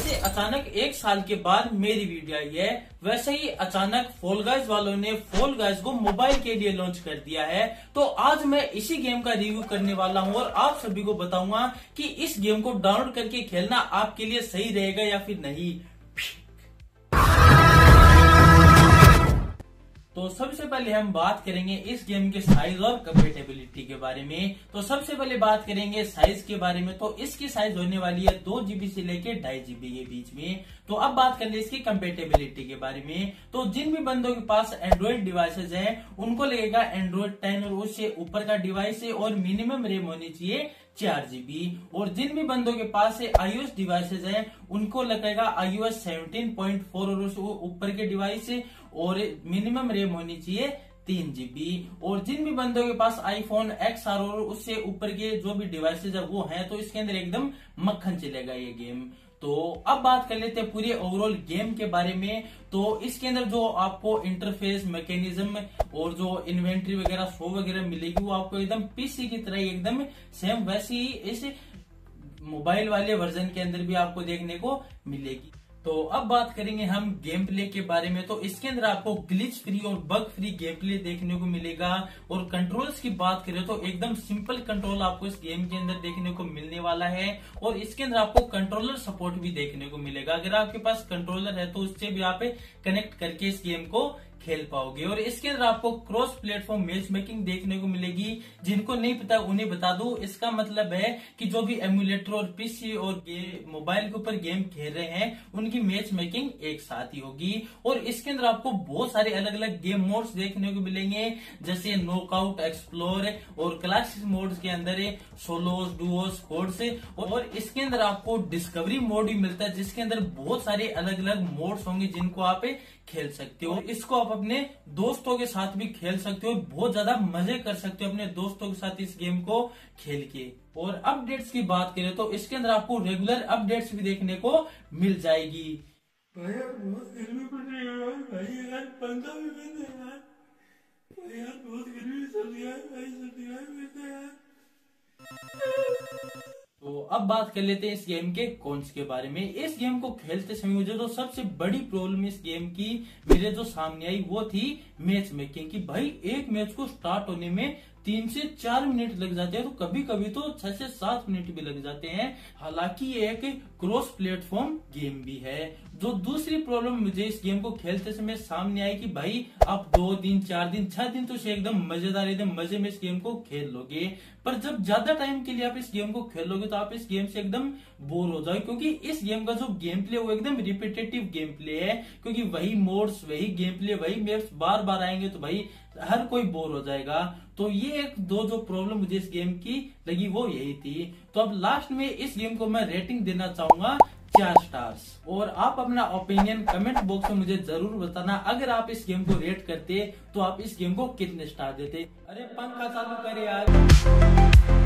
जैसे अचानक एक साल के बाद मेरी वीडियो आई है, वैसे ही अचानक फॉल गाइज वालों ने फॉल गाइज को मोबाइल के लिए लॉन्च कर दिया है। तो आज मैं इसी गेम का रिव्यू करने वाला हूं और आप सभी को बताऊंगा कि इस गेम को डाउनलोड करके खेलना आपके लिए सही रहेगा या फिर नहीं। तो सबसे पहले हम बात करेंगे इस गेम के साइज और कंपेटेबिलिटी के बारे में। तो सबसे पहले बात करेंगे साइज के बारे में। तो इसकी साइज होने वाली है 2 GB से लेके 2.5 GB के बीच में। तो अब बात कर ले इसकी कंपेटेबिलिटी के बारे में। तो जिन भी बंदों के पास एंड्रॉइड डिवाइसेज हैं उनको लगेगा एंड्रॉइड 10 और उससे ऊपर का डिवाइस है और मिनिमम रैम होनी चाहिए 4 GB। और जिन भी बंदों के पास iOS डिवाइसेज हैं उनको लगेगा iOS 17.4 और उससे ऊपर के डिवाइस और मिनिमम रैम होनी चाहिए 3 GB। और जिन भी बंदों के पास iPhone XR और उससे ऊपर के जो भी डिवाइसेज है वो हैं तो इसके अंदर एकदम मक्खन चलेगा ये गेम। तो अब बात कर लेते हैं पूरे ओवरऑल गेम के बारे में। तो इसके अंदर जो आपको इंटरफेस मैकेनिज्म और जो इन्वेंट्री वगैरह शो वगैरह मिलेगी वो आपको एकदम पीसी की तरह एकदम सेम वैसी ही इस मोबाइल वाले वर्जन के अंदर भी आपको देखने को मिलेगी। तो अब बात करेंगे हम गेम प्ले के बारे में। तो इसके अंदर आपको ग्लिच फ्री और बग फ्री गेम प्ले देखने को मिलेगा। और कंट्रोल्स की बात करें तो एकदम सिंपल कंट्रोल आपको इस गेम के अंदर देखने को मिलने वाला है। और इसके अंदर आपको कंट्रोलर सपोर्ट भी देखने को मिलेगा। अगर आपके पास कंट्रोलर है तो उससे भी आप कनेक्ट करके इस गेम को खेल पाओगे। और इसके अंदर आपको क्रॉस प्लेटफॉर्म मैच मेकिंग देखने को मिलेगी। जिनको नहीं पता उन्हें बता दूं, इसका मतलब है कि जो भी एमुलेटर और पीसी और मोबाइल के ऊपर गेम खेल रहे हैं उनकी मैच मेकिंग एक साथ ही होगी। और इसके अंदर आपको बहुत सारे अलग अलग गेम मोड्स देखने को मिलेंगे, जैसे नॉकआउट, एक्सप्लोर और क्लासिक मोड्स के अंदर सोलोस, डुओस, स्क्वाड्स। और इसके अंदर आपको डिस्कवरी मोड भी मिलता है जिसके अंदर बहुत सारे अलग अलग मोड्स होंगे जिनको आप खेल सकते हो। इसको आप अपने दोस्तों के साथ भी खेल सकते हो, बहुत ज्यादा मजे कर सकते हो अपने दोस्तों के साथ इस गेम को खेल के। और अपडेट्स की बात करें तो इसके अंदर आपको रेगुलर अपडेट्स भी देखने को मिल जाएगी। भाई बहुत गर्मी पड़ रही है भाई, यार पंखा भी बंद है यार भाई, यार बहुत गर्मी चल रही है भाई, सर्दी है यार। तो अब बात कर लेते हैं इस गेम के कॉन्स के बारे में। इस गेम को खेलते समय मुझे जो सबसे बड़ी प्रॉब्लम इस गेम की मेरे जो सामने आई वो थी मैच मेकिंग की। भाई एक मैच को स्टार्ट होने में 3 से 4 मिनट लग जाते हैं, तो कभी कभी तो 6 से 7 मिनट भी लग जाते हैं। हालांकि ये एक क्रॉस प्लेटफॉर्म गेम भी है। जो दूसरी प्रॉब्लम मुझे इस गेम को खेलते समय सामने आई कि भाई आप 2 दिन, 4 दिन, 6 दिन तो एकदम मजेदार, एकदम मजे में इस गेम को खेल लोगे। पर जब ज्यादा टाइम के लिए आप इस गेम को खेलोगे तो आप इस गेम से एकदम बोर हो जाओगे, क्योंकि इस गेम का जो गेम प्ले वो एकदम रिपीटेटिव गेम प्ले है। क्योंकि वही मोड्स, वही गेम प्ले, वही मैप्स बार बार आएंगे तो भाई हर कोई बोर हो जाएगा। तो ये एक दो जो प्रॉब्लम मुझे इस गेम की लगी वो यही थी। तो अब लास्ट में इस गेम को मैं रेटिंग देना चाहूंगा 4 स्टार्स। और आप अपना ओपिनियन कमेंट बॉक्स में मुझे जरूर बताना। अगर आप इस गेम को रेट करते तो आप इस गेम को कितने स्टार देते। अरे पंखा चालू करे यार।